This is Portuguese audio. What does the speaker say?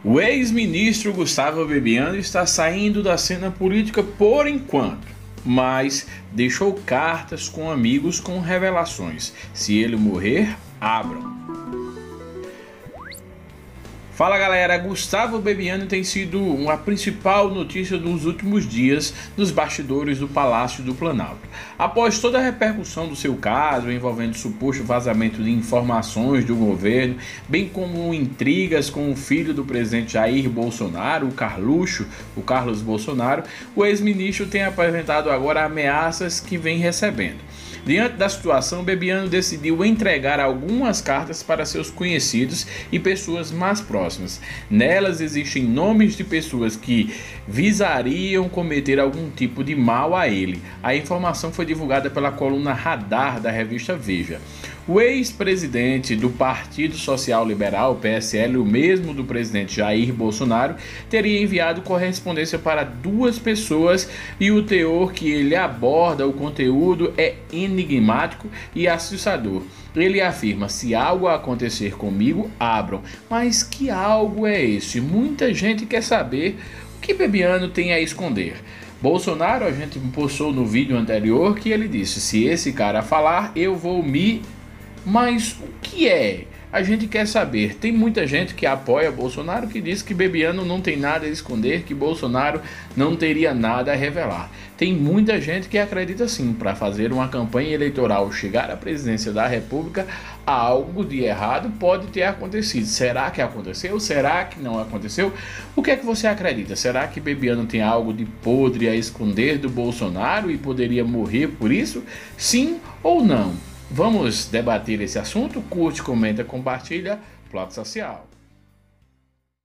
O ex-ministro Gustavo Bebiano está saindo da cena política por enquanto, mas deixou cartas com amigos com revelações. Se ele morrer, abram. Fala galera, Gustavo Bebiano tem sido a principal notícia dos últimos dias nos bastidores do Palácio do Planalto. Após toda a repercussão do seu caso envolvendo suposto vazamento de informações do governo, bem como intrigas com o filho do presidente Jair Bolsonaro, o Carlos Bolsonaro, o ex-ministro tem apresentado agora ameaças que vem recebendo. Diante da situação, Bebiano decidiu entregar algumas cartas para seus conhecidos e pessoas mais próximas. Nelas existem nomes de pessoas que visariam cometer algum tipo de mal a ele. A informação foi divulgada pela coluna Radar da revista Veja. O ex-presidente do Partido Social Liberal, PSL, o mesmo do presidente Jair Bolsonaro, teria enviado correspondência para duas pessoas e o teor que ele aborda, o conteúdo, é enigmático e assustador. Ele afirma: se algo acontecer comigo, abram. Mas que algo é esse? Muita gente quer saber o que Bebiano tem a esconder. Bolsonaro, a gente postou no vídeo anterior que ele disse: se esse cara falar, eu vou me... Mas o que é? A gente quer saber. Tem muita gente que apoia Bolsonaro, que diz que Bebiano não tem nada a esconder, que Bolsonaro não teria nada a revelar. Tem muita gente que acredita sim, para fazer uma campanha eleitoral, chegar à presidência da República, algo de errado pode ter acontecido. Será que aconteceu? Será que não aconteceu? O que é que você acredita? Será que Bebiano tem algo de podre a esconder do Bolsonaro e poderia morrer por isso? Sim ou não? Vamos debater esse assunto? Curte, comenta, compartilha. Plot Social.